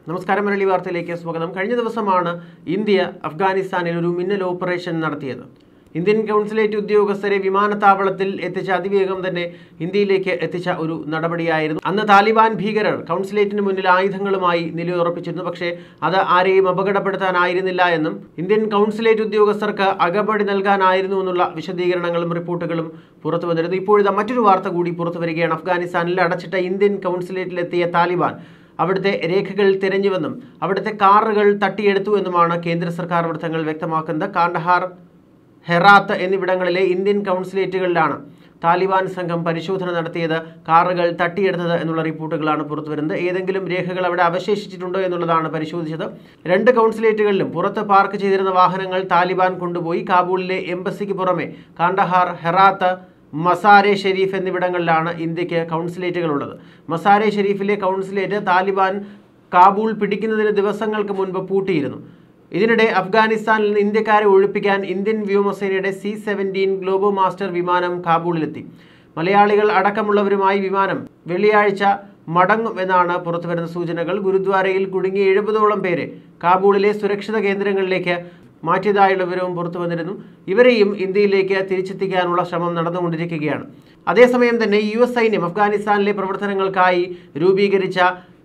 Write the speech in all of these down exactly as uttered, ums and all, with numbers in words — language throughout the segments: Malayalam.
നമസ്കാരം, മലയാളി വാർത്തയിലേക്ക് സ്വാഗതം. കഴിഞ്ഞ ദിവസമാണ് ഇന്ത്യ അഫ്ഗാനിസ്ഥാനിൽ ഒരു മിന്നൽ ഓപ്പറേഷൻ നടത്തിയത്. ഇന്ത്യൻ കൗൺസിലേറ്റ് ഉദ്യോഗസ്ഥരെ വിമാനത്താവളത്തിൽ എത്തിച്ച അതിവേഗം തന്നെ ഇന്ത്യയിലേക്ക് എത്തിച്ച ഒരു നടപടിയായിരുന്നു. അന്ന് താലിബാൻ ഭീകരർ കൗൺസിലേറ്റിന് മുന്നിൽ ആയുധങ്ങളുമായി നിലയുറപ്പിച്ചിരുന്നു. പക്ഷേ അത് ആരെയും അപകടപ്പെടുത്താനായിരുന്നില്ല എന്നും ഇന്ത്യൻ കൗൺസിലേറ്റ് ഉദ്യോഗസ്ഥർക്ക് അകമ്പടി നൽകാനായിരുന്നു എന്നുള്ള വിശദീകരണങ്ങളും റിപ്പോർട്ടുകളും പുറത്തു വന്നിരുന്നു. ഇപ്പോഴത്തെ മറ്റൊരു വാർത്ത കൂടി പുറത്തു വരികയാണ്. അഫ്ഗാനിസ്ഥാനിൽ അടച്ചിട്ട ഇന്ത്യൻ കൗൺസിലേറ്റിലെത്തിയ താലിബാൻ അവിടുത്തെ രേഖകൾ തിരഞ്ഞുവെന്നും അവിടുത്തെ കാറുകൾ തട്ടിയെടുത്തു എന്നുമാണ് കേന്ദ്ര സർക്കാർ വൃത്തങ്ങൾ വ്യക്തമാക്കുന്നത്. കാണ്ഡഹാർ, ഹെറാത്ത് എന്നിവിടങ്ങളിലെ ഇന്ത്യൻ കൗൺസിലേറ്റുകളിലാണ് താലിബാൻ സംഘം പരിശോധന നടത്തിയത്, കാറുകൾ തട്ടിയെടുത്തത് എന്നുള്ള റിപ്പോർട്ടുകളാണ് പുറത്തുവരുന്നത്. ഏതെങ്കിലും രേഖകൾ അവിടെ അവശേഷിച്ചിട്ടുണ്ടോ എന്നുള്ളതാണ് പരിശോധിച്ചത്. രണ്ട് കൗൺസിലേറ്റുകളിലും പുറത്ത് പാർക്ക് ചെയ്തിരുന്ന വാഹനങ്ങൾ താലിബാൻ കൊണ്ടുപോയി. കാബൂളിലെ എംബസിക്ക് പുറമെ കാണ്ഡഹാർ, ഹെറാത്ത്, മസാരെ ഷെരീഫ് എന്നിവിടങ്ങളിലാണ് ഇന്ത്യക്ക് കൗൺസിലേറ്റുകളുള്ളത്. മസാരെ ഷെരീഫിലെ കൗൺസിലേറ്റ് താലിബാൻ കാബൂൾ പിടിക്കുന്നതിന് ദിവസങ്ങൾക്ക് മുൻപ് പൂട്ടിയിരുന്നു. ഇതിനിടെ അഫ്ഗാനിസ്ഥാനിൽ നിന്ന് ഇന്ത്യക്കാരെ ഒഴിപ്പിക്കാൻ ഇന്ത്യൻ വ്യോമസേനയുടെ സി സെവൻറ്റീൻ ഗ്ലോബോ മാസ്റ്റർ വിമാനം കാബൂളിലെത്തി. മലയാളികൾ അടക്കമുള്ളവരുമായി വിമാനം വെള്ളിയാഴ്ച മടങ്ങും എന്നാണ് പുറത്തുവരുന്ന സൂചനകൾ. ഗുരുദ്വാരയിൽ കുടുങ്ങിയ എഴുപതോളം പേരെ കാബൂളിലെ സുരക്ഷിത കേന്ദ്രങ്ങളിലേക്ക് മാറ്റിയതായുള്ള വിവരവും പുറത്തു വന്നിരുന്നു. ഇവരെയും ഇന്ത്യയിലേക്ക് തിരിച്ചെത്തിക്കാനുള്ള ശ്രമം നടന്നുകൊണ്ടിരിക്കുകയാണ്. അതേസമയം തന്നെ യു എസ് സൈന്യം അഫ്ഗാനിസ്ഥാനിലെ പ്രവർത്തനങ്ങൾക്കായി രൂപീകരിച്ച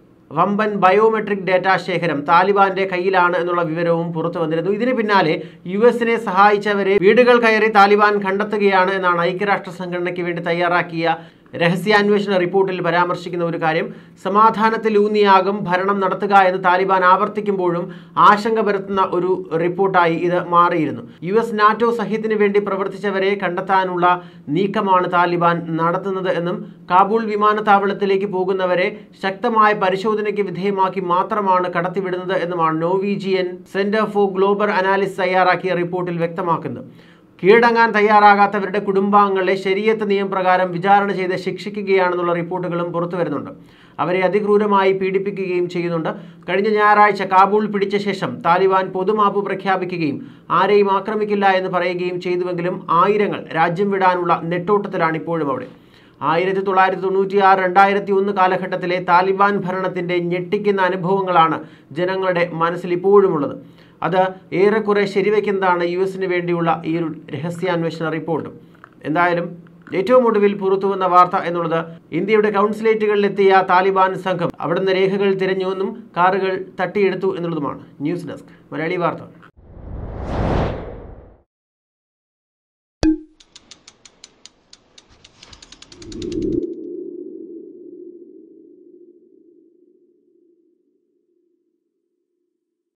വമ്പൻ ബയോമെട്രിക് ഡേറ്റാ ശേഖരം താലിബാന്റെ കയ്യിലാണ് എന്നുള്ള വിവരവും പുറത്തു വന്നിരുന്നു. ഇതിന് പിന്നാലെ യു എസിനെ സഹായിച്ചവരെ വീടുകൾ കയറി താലിബാൻ കണ്ടെത്തുകയാണ് എന്നാണ് ഐക്യരാഷ്ട്ര സംഘടനയ്ക്ക് വേണ്ടി തയ്യാറാക്കിയ രഹസ്യാന്വേഷണ റിപ്പോർട്ടിൽ പരാമർശിക്കുന്ന ഒരു കാര്യം. സമാധാനത്തിലൂന്നിയാകും ഭരണം നടത്തുക എന്ന് താലിബാൻ ആവർത്തിക്കുമ്പോഴും ആശങ്ക പരത്തുന്ന ഒരു റിപ്പോർട്ടായി ഇത് മാറിയിരുന്നു. യു എസ് നാറ്റോ സഖ്യത്തിന് വേണ്ടി പ്രവർത്തിച്ചവരെ കണ്ടെത്താനുള്ള നീക്കമാണ് താലിബാൻ നടത്തുന്നത് എന്നും കാബൂൾ വിമാനത്താവളത്തിലേക്ക് പോകുന്നവരെ ശക്തമായ പരിശോധനയ്ക്ക് വിധേയമാക്കി മാത്രമാണ് കടത്തിവിടുന്നത് എന്നുമാണ് Norwegian Centre for Global Analysis തയ്യാറാക്കിയ റിപ്പോർട്ടിൽ വ്യക്തമാക്കുന്നത്. കീഴടങ്ങാൻ തയ്യാറാകാത്തവരുടെ കുടുംബാംഗങ്ങളെ ശരീഅത്ത് നിയമപ്രകാരം വിചാരണ ചെയ്ത് ശിക്ഷിക്കുകയാണെന്നുള്ള റിപ്പോർട്ടുകളും പുറത്തു വരുന്നുണ്ട്. അവരെ അതിക്രൂരമായി പീഡിപ്പിക്കുകയും ചെയ്യുന്നുണ്ട്. കഴിഞ്ഞ ഞായറാഴ്ച കാബൂൾ പിടിച്ച ശേഷം താലിബാൻ പൊതുമാപ്പ് പ്രഖ്യാപിക്കുകയും ആരെയും ആക്രമിക്കില്ല എന്ന് പറയുകയും ചെയ്തുവെങ്കിലും ആയിരങ്ങൾ രാജ്യം വിടാനുള്ള നെട്ടോട്ടത്തിലാണ് ഇപ്പോഴും അവിടെ. ആയിരത്തി തൊള്ളായിരത്തി തൊണ്ണൂറ്റി ആറ് രണ്ടായിരത്തി ഒന്ന് കാലഘട്ടത്തിലെ താലിബാൻ ഭരണത്തിൻ്റെ ഞെട്ടിക്കുന്ന അനുഭവങ്ങളാണ് ജനങ്ങളുടെ മനസ്സിൽ ഇപ്പോഴുമുള്ളത്. അത് ഏറെക്കുറെ ശരിവയ്ക്കുന്നതാണ് യു എസിന് വേണ്ടിയുള്ള ഈ ഒരു രഹസ്യാന്വേഷണ റിപ്പോർട്ടും. എന്തായാലും ഏറ്റവും ഒടുവിൽ പുറത്തുവന്ന വാർത്ത എന്നുള്ളത് ഇന്ത്യയുടെ കൗൺസിലേറ്റുകളിലെത്തിയ താലിബാൻ സംഘം അവിടുന്ന് രേഖകൾ തിരഞ്ഞുവെന്നും കാറുകൾ തട്ടിയെടുത്തു എന്നുള്ളതുമാണ്. ന്യൂസ് ഡെസ്ക്, മലയാളി വാർത്ത.